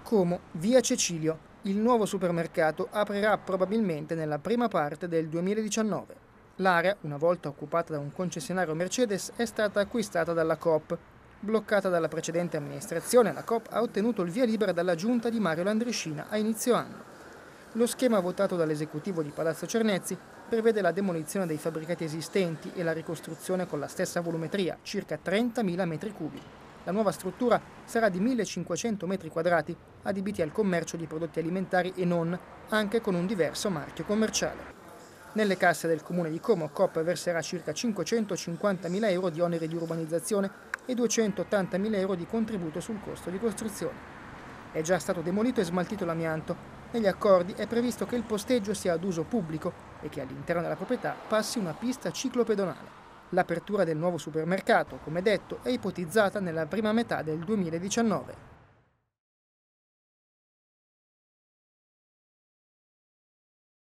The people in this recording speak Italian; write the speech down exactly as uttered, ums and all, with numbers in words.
Como, via Cecilio. Il nuovo supermercato aprirà probabilmente nella prima parte del duemiladiciannove. L'area, una volta occupata da un concessionario Mercedes, è stata acquistata dalla Coop. Bloccata dalla precedente amministrazione, la Coop ha ottenuto il via libera dalla giunta di Mario Landrescina a inizio anno. Lo schema votato dall'esecutivo di Palazzo Cernezzi prevede la demolizione dei fabbricati esistenti e la ricostruzione con la stessa volumetria, circa trentamila metri cubi. La nuova struttura sarà di millecinquecento metri quadrati, adibiti al commercio di prodotti alimentari e non, anche con un diverso marchio commerciale. Nelle casse del comune di Como, Coop verserà circa cinquecentocinquantamila euro di oneri di urbanizzazione e duecentottantamila euro di contributo sul costo di costruzione. È già stato demolito e smaltito l'amianto. Negli accordi è previsto che il posteggio sia ad uso pubblico e che all'interno della proprietà passi una pista ciclopedonale. L'apertura del nuovo supermercato, come detto, è ipotizzata nella prima metà del duemiladiciannove.